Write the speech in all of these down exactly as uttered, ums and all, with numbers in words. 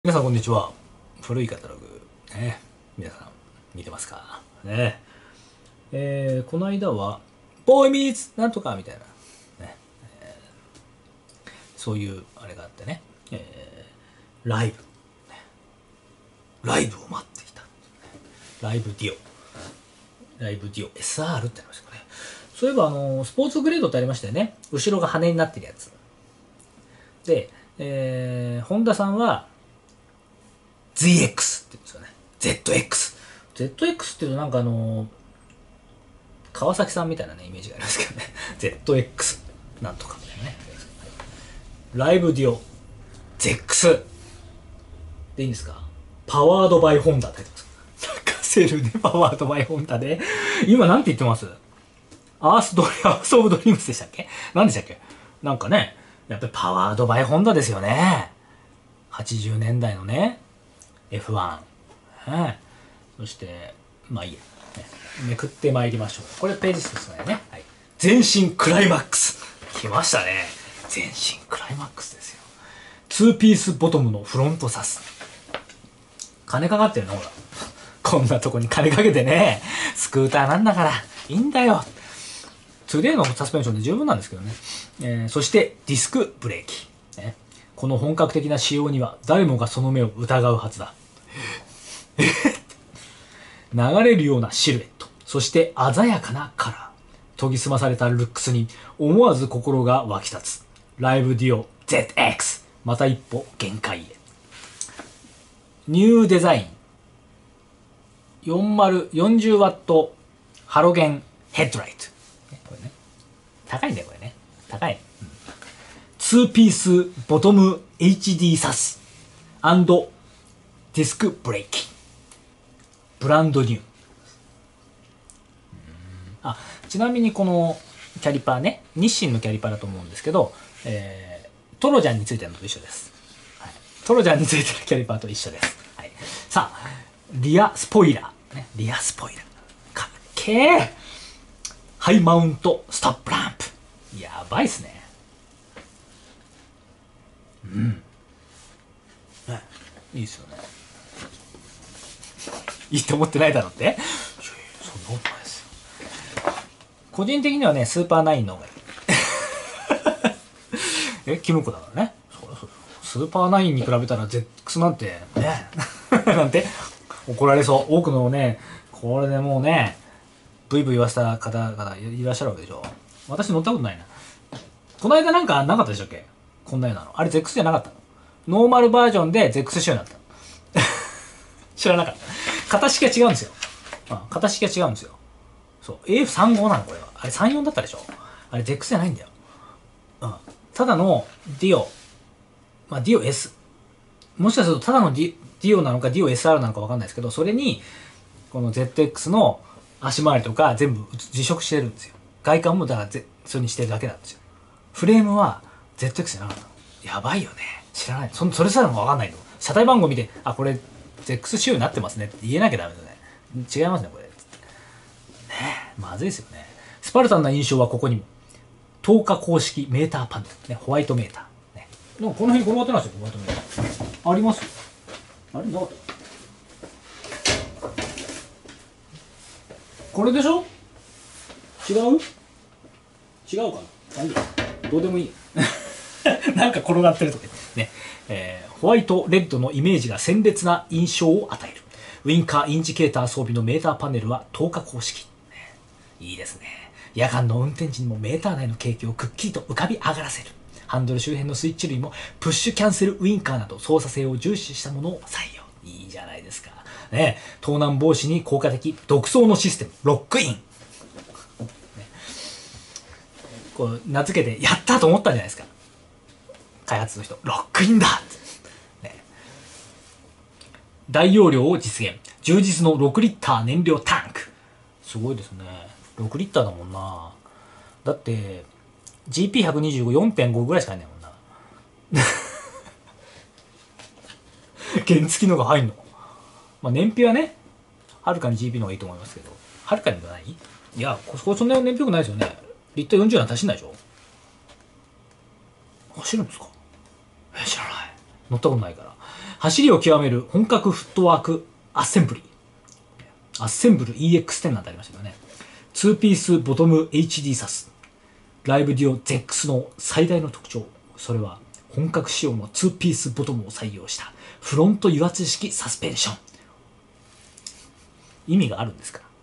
皆さんこんにちは。古いカタログ、ね、皆さん見てますかね。えー、この間は、ボーイミーツなんとかみたいな、ねえーそういうあれがあってね、えー、ライブ、ね、ライブを待っていた。ライブディオ。ライブディオ エスアール ってありましたかね。そういえば、あのースポーツグレードってありましたよね。後ろが羽になってるやつ。で、えー、ホンダさんは、ゼックス って言うんですよね。ゼットエックス。ゼットエックス っていうとなんかあのー、川崎さんみたいなね、イメージがありますけどね。ゼットエックス なんとかみたいなね。ライブディオ ゼックス でいいんですか？パワードバイホンダって書いてます。泣かせるね、パワードバイホンダで。今なんて言ってます？アースドリアースオブドリームスでしたっけ？何でしたっけ？なんかね、やっぱりパワードバイホンダですよね。はちじゅうねんだいのね。エフワン、ね、そしてまあいいや、ね、めくってまいりましょう。これページ進めね、はい、全身クライマックス来ましたね。全身クライマックスですよ。ツーピースボトムのフロントサス、金かかってるのほら。こんなとこに金かけてね、スクーターなんだからいいんだよ。 ツーデー のサスペンションで十分なんですけどね、えー、そしてディスクブレーキ、ね、この本格的な仕様には誰もがその目を疑うはずだ。流れるようなシルエット、そして鮮やかなカラー、研ぎ澄まされたルックスに思わず心が湧き立つ。ライブディオ ゼットエックス、 また一歩限界へ。ニューデザインよんじゅう、よんじゅうワットハロゲンヘッドライト、これね、高いんだよこれね、高い、うん、ツーピースボトム エイチディー サス&ディスクブレーキ、ブランドニュー。あ、ちなみにこのキャリパーね、日清のキャリパーだと思うんですけど、えー、トロジャンについてるのと一緒です、はい。トロジャンについてるキャリパーと一緒です。はい、さあ、リアスポイラー、ね、リアスポイラー。かっけー。ハイマウントストップランプ。やばいっすね。うん。ね、いいっすよね。いいって思ってないだろって？そんなことないですよ。個人的にはね、スーパーナインの方がいい。え、キムコだからね。そうそうそう。スーパーナインに比べたら ゼックス なんて、ね。なんて怒られそう。多くのね、これでもうね、ブイブイ言わせた方々いらっしゃるわけでしょ。私乗ったことないな。この間なんかなかったでしたっけ？こんなようなの。あれ ゼックス じゃなかったの？ノーマルバージョンで ゼックス 仕様になったの。知らなかった。型式が違うんですよ。うん、型式が違うんですよ。そう。エーエフさんじゅうご なのこれは。あれさんじゅうよんだったでしょ。あれ ゼックス じゃないんだよ。うん。ただのディオ。まあディオ S。もしかするとただのディディオなのかディオ エスアール なのかわかんないですけど、それに、この ゼットエックス の足回りとか全部自色してるんですよ。外観もだからぜそれにしてるだけなんですよ。フレームは ゼットエックス じゃなかったの。やばいよね。知らない。そそれさえもわかんないの。車体番号見て、あ、これ ゼックス 仕様になってますねって言えなきゃダメだね。違いますね、これ。ねえ、まずいですよね。スパルタンな印象はここにも。とおか公式メーターパネル。ね、ホワイトメーター。ね、でもこの辺転がってないですよ、ホワイトメーター。ありますよ。あれなかった？これでしょ？違う？違うかな？あ、いいや。どうでもいい。なんか転がってるとかね。えー、ホワイトレッドのイメージが鮮烈な印象を与える。ウィンカーインジケーター装備のメーターパネルはとおか公式。いいですね。夜間の運転時にもメーター内の景気をくっきりと浮かび上がらせる。ハンドル周辺のスイッチ類もプッシュキャンセルウィンカーなど操作性を重視したものを採用。いいじゃないですか。ね、盗難防止に効果的独創のシステム、ロックイン。ね、こう名付けてやったと思ったんじゃないですか。開発の人、ロックインだって、ね、大容量を実現。充実のろくリッター燃料タンク。すごいですね。ろくリッターだもんな。だって ジーピーひゃくにじゅうご よんてんご ぐらいしかないんだもんな。原付のが入んの？まあ燃費はね、はるかに ジーピー の方がいいと思いますけど、はるかにはない？いや、ここそんな燃費良くないですよね。リッターよんじゅうなんて走んないでしょ。走るんですか？え、知らない。乗ったことないから。 走りを極める本格フットワークアッセンブリ。アッセンブル イーエックステン なんてありましたけどね。ツーピースボトム エイチディー サス。ライブデュオ ゼックス の最大の特徴。それは本格仕様のツーピースボトムを採用したフロント油圧式サスペンション。意味があるんですから。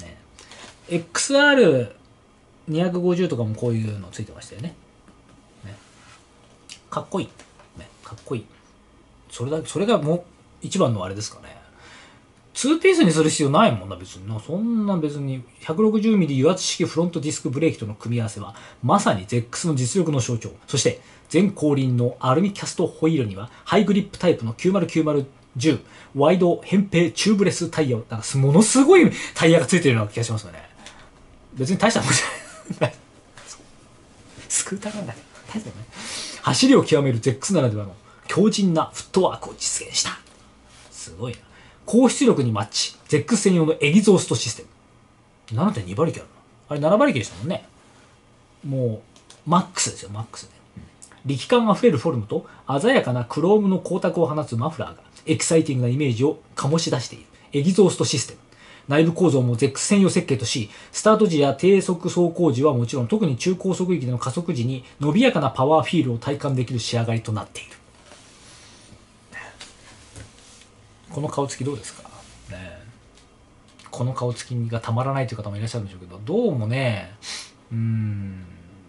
ね、エックスアールにひゃくごじゅう とかもこういうのついてましたよね。ね、かっこいい。ね、かっこいい。それだけ、それがもう一番のあれですかね。ツーピースにする必要ないもんな、別にな。そんな別に ひゃくろくじゅうミリ 油圧式フロントディスクブレーキとの組み合わせは、まさに ゼックス の実力の象徴。そして、全後輪のアルミキャストホイールには、ハイグリップタイプのきゅうまるきゅうまるじゅう、ワイド扁平チューブレスタイヤを、なんかものすごいタイヤがついてるような気がしますよね。別に大したもんじゃない。スクーターなんだよ。大したもんね。走りを極める ゼックス ならではの強靭なフットワークを実現した。すごいな。高出力にマッチ。ゼックス 専用のエギゾーストシステム。ななてんに 馬力あるの。あれなな馬力でしたもんね。もう、マックスですよ、マックスね。うん、力感あふれるフォルムと鮮やかなクロームの光沢を放つマフラーがエキサイティングなイメージを醸し出している。エギゾーストシステム。内部構造も ゼックス 専用設計とし、スタート時や低速走行時はもちろん、特に中高速域での加速時に伸びやかなパワーフィールを体感できる仕上がりとなっている。この顔つきどうですか、ね、この顔つきがたまらないという方もいらっしゃるんでしょうけど、どうもね、うーん、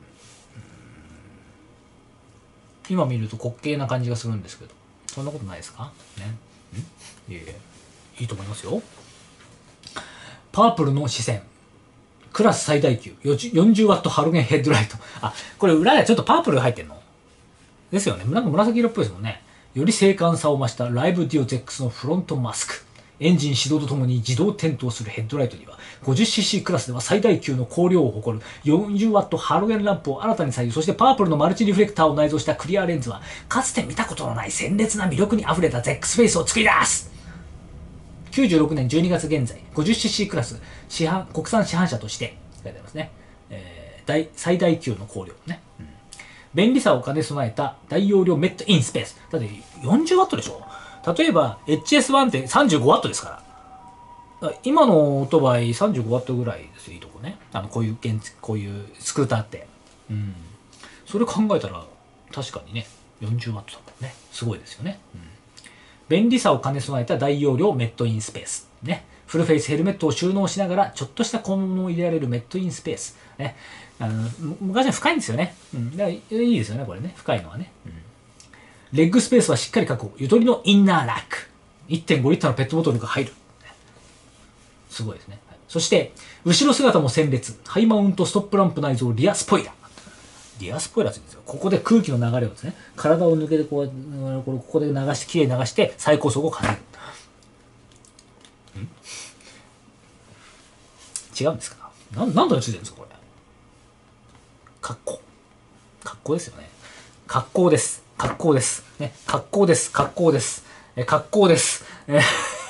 今見ると滑稽な感じがするんですけど、そんなことないですかね。んいえいえ、いいと思いますよ。パープルの視線。クラス最大級。よんじゅうワットハロゲンヘッドライト。あ、これ裏でちょっとパープルが入ってんのですよね。なんか紫色っぽいですもんね。より精悍さを増したライブデュオ ゼックス のフロントマスク。エンジン始動とともに自動点灯するヘッドライトには ごじゅっシーシー クラスでは最大級の光量を誇る よんじゅうワット ハロゲンランプを新たに採用。そしてパープルのマルチリフレクターを内蔵したクリアレンズはかつて見たことのない鮮烈な魅力にあふれた ゼックス フェイスを作り出す。きゅうじゅうろくねんじゅうにがつ現在 ごじゅっシーシー クラス市販国産市販車として書いてありますね、えー、大最大級の光量ね、うん、便利さを兼ね備えた大容量メットインスペース。だって よんじゅうワット でしょ。例えば エイチエスワン って さんじゅうごワット ですから。今のオートバイ さんじゅうごワット ぐらいですよ、いいとこね。あのこういう現こういうスクーターって、うん、それ考えたら確かにね よんじゅうワット だもんね。すごいですよね、うん、便利さを兼ね備えた大容量メットインスペースね。フルフェイスヘルメットを収納しながらちょっとした小物を入れられるメットインスペースね。あの昔は深いんですよね、うん、だからいいですよねこれね、深いのはね、うん、レッグスペースはしっかり確保。ゆとりのインナーラック いってんご リッターのペットボトルが入る。すごいですね。そして後ろ姿も鮮烈。ハイマウントストップランプ内蔵リアスポイラー。リアスポイラーついてるんですよ。ここで空気の流れをですね、体を抜けてこうここで流してきれいに流して最高速を稼ぐ。ん違うんですか。な何度についてるんですかこれ。格好格好ですよね。格好です。格好です。ね。格好です。格好です。え、格好です。え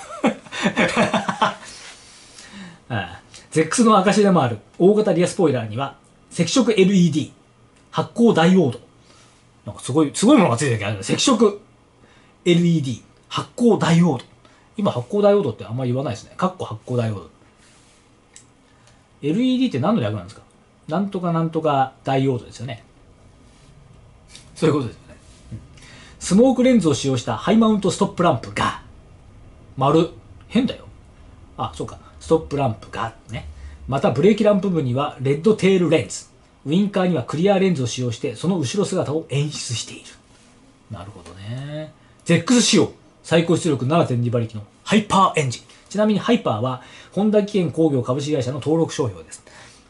ゼックス の証でもある大型リアスポイラーには赤色 エルイーディー、発光ダイオード。なんかすごい、すごいものがついてるけど、赤色 エルイーディー、発光ダイオード。今発光ダイオードってあんまり言わないですね。かっこ発光ダイオード。エルイーディー って何の略なんですか。なんとかなんとかダイオードですよね。そういうことですよね。うん、スモークレンズを使用したハイマウントストップランプが、丸、変だよ。あ、そうか。ストップランプが、ね。またブレーキランプ部にはレッドテールレンズ。ウインカーにはクリアレンズを使用して、その後ろ姿を演出している。なるほどね。ゼックス 仕様。最高出力 ななてんに 馬力のハイパーエンジン。ちなみにハイパーは、ホンダ技研工業株式会社の登録商標です。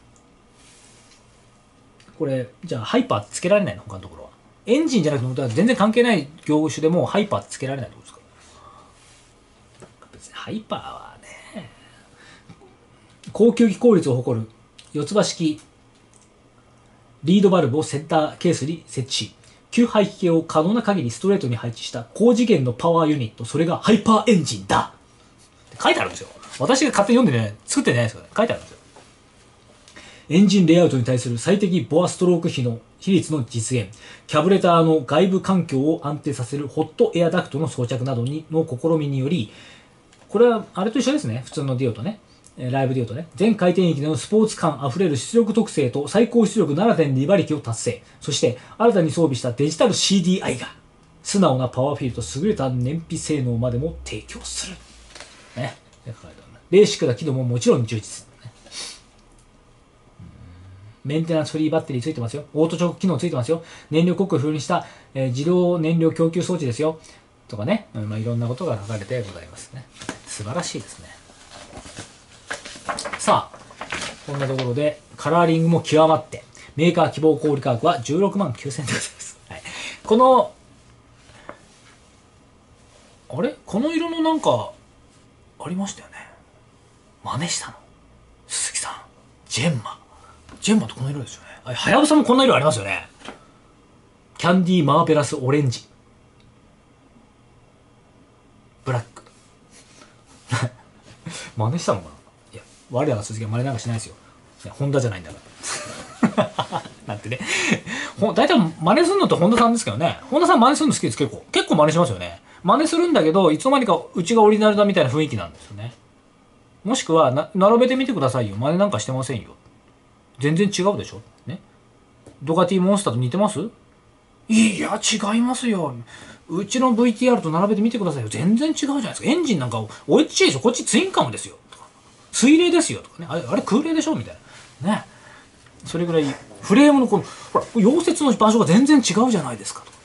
これ、じゃあハイパーって付けられないの他のところは。エンジンじゃなくて、全然関係ない業種でもハイパーって付けられないってことですか。別にハイパーはね、高級機効率を誇る四つ葉式リードバルブをセンターケースに設置し、急排気系を可能な限りストレートに配置した高次元のパワーユニット、それがハイパーエンジンだって書いてあるんですよ。私が勝手に読んでね、作ってないですからね。書いてあるんですよ。 エンジンレイアウトに対する最適ボアストローク比の比率の実現、キャブレターの外部環境を安定させるホットエアダクトの装着などにの試みにより、これはあれと一緒ですね。普通のディオとね。ライブディオとね。全回転域でのスポーツ感あふれる出力特性と最高出力 ななてんに 馬力を達成。そして、新たに装備したデジタル シーディーアイ が、素直なパワーフィールドと優れた燃費性能までも提供する。ね。ベーシックな機能ももちろん充実。メンテナンスフリーバッテリーついてますよ。オートチョーク機能ついてますよ。燃料コックを封にした、えー、自動燃料供給装置ですよ。とかね。うん、まあ、いろんなことが書かれてございますね。素晴らしいですね。さあ、こんなところで、カラーリングも極まって、メーカー希望小売価格はじゅうろくまんきゅうせんえんでございます。はい、この、あれこの色のなんか、ありましたよね。真似したの。鈴木さん。ジェンマ。ジェンマってこの色ですよね。あ、はやぶさもこんな色ありますよね。キャンディーマーベラスオレンジ。ブラック。真似したのかないや、我らが鈴木は真似なんかしないですよ。いや、ホンダじゃないんだから。なんてね。大体真似するのってホンダさんですけどね。ホンダさん真似するの好きです、結構。結構真似しますよね。真似するんだけど、いつの間にかうちがオリジナルだみたいな雰囲気なんですよね。もしくはな、並べてみてくださいよ。真似なんかしてませんよ。全然違うでしょね。ドカティモンスターと似てます？いや、違いますよ。うちの ブイティーアール と並べてみてくださいよ。全然違うじゃないですか。エンジンなんか、おいちいでしょ。こっちツインカムですよ。とか水冷ですよ。とかね。あれ、あれ空冷でしょみたいな。ね。それぐらい、フレームのこの、ほら、溶接の場所が全然違うじゃないですか。と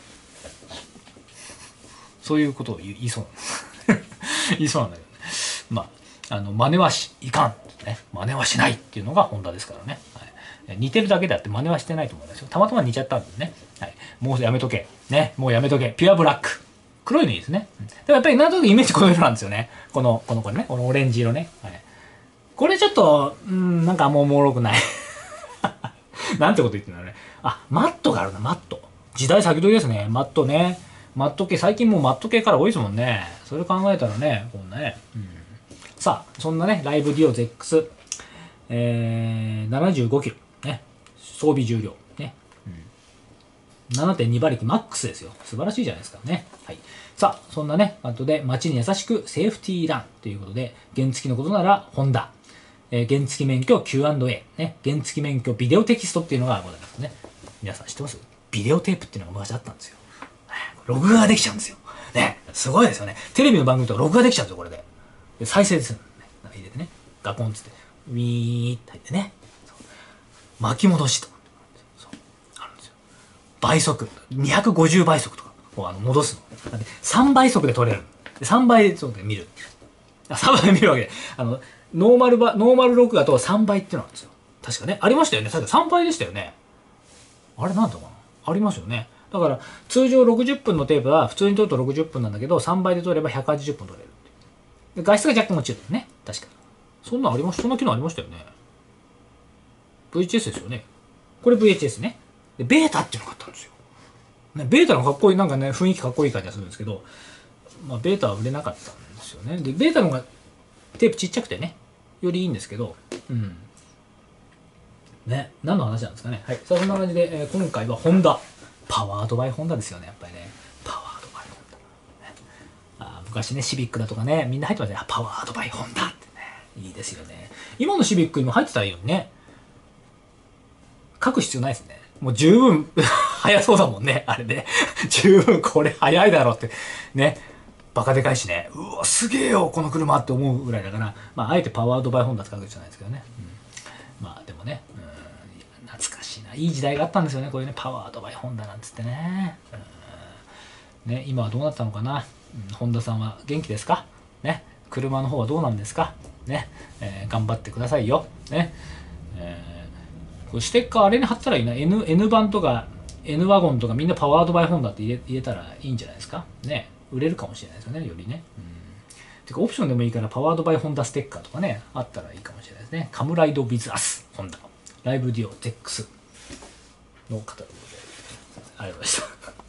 そういうことを言いそうなんです。言いそうなんだけどね。まあ、あの、真似はし、いかん。ね。真似はしないっていうのがホンダですからね。はい、似てるだけであって真似はしてないと思うんですよ。たまたま似ちゃったんですね。はい。もうやめとけ。ね。もうやめとけ。ピュアブラック。黒いのいいですね。でもやっぱりなんとなくイメージこの色なんですよね。この、このこれね。このオレンジ色ね。はい。これちょっと、うん、なんかあんまおもろくない。なんてこと言ってんだろうね。あ、マットがあるな、マット。時代先取りですね。マットね。マット系、最近もうマット系から多いですもんね。それ考えたらね、こんなね。うん、さあ、そんなね、ライブディオ ゼックス、えー、ななじゅうごキロ。ね。装備重量。ね。うん、ななてんに 馬力マックスですよ。素晴らしいじゃないですかね。はい。さあ、そんなね、後で街に優しくセーフティーランということで、原付のことならホンダ。えー、原付免許 キューアンドエー。ね。原付免許ビデオテキストっていうのがございますね。皆さん知ってます？ビデオテープっていうのが昔あったんですよ。録画ができちゃうんですよ。ね。すごいですよね。テレビの番組とか録画できちゃうんですよ、これで。で再生でするのね。入れてね。ガコンつって。ウィーって入ってね。巻き戻しとか。そう。あるんですよ。倍速。にひゃくごじゅうばい速とか。こうあの戻すの。でさんばい速で撮れる。でさんばい速で見る。あさんばいで見るわけで。あの、ノーマルば、ノーマル録画とさんばいっていうのがあるんですよ。確かね。ありましたよね。確かさんばいでしたよね。あれなんだかなありますよね。だから、通常ろくじゅっぷんのテープは普通に撮るとろくじゅっぷんなんだけど、さんばいで撮ればひゃくはちじゅっぷん撮れる。で画質が若干落ちるね。確か。そんなありました、そんな機能ありましたよね。ブイエイチエス ですよね。これ ブイエイチエス ね。で、ベータっていうのがあったんですよ。ね、ベータのかっこいい、なんかね、雰囲気かっこいい感じがするんですけど、まあ、ベータは売れなかったんですよね。で、ベータの方がテープちっちゃくてね、よりいいんですけど、うん。ね、何の話なんですかね。はい。さあ、そんな感じで、えー、今回はホンダ。パワードバイホンダですよね、やっぱりね。パワードバイホンダ。ね、あ昔ね、シビックだとかね、みんな入ってましたね。パワードバイホンダってね。いいですよね。今のシビックにも入ってたらいいよね。書く必要ないですね。もう十分速そうだもんね、あれね。十分これ速いだろうって。ね。バカでかいしね。うわ、すげえよ、この車って思うぐらいだから、まあ、あえてパワードバイホンダって書くじゃないですけどね。うん、まあ、でもね、うん、懐かしいな。いい時代があったんですよね、こういうね、パワードバイホンダなんつってね。うん、ね、今はどうなったのかな。うん、ホンダさんは元気ですかね。車の方はどうなんですかね。えー、頑張ってくださいよ。ね。えー、これステッカーあれに貼ったらいいな。N、N 版とか N ワゴンとかみんなパワードバイホンダって入れ入れたらいいんじゃないですかね。売れるかもしれないですよね、よりね。うん、てか、オプションでもいいから、パワードバイホンダステッカーとかね、あったらいいかもしれないですね。カムライドビズアス、ホンダ。ライブディオ ゼックス のカタログで。ありがとうございました。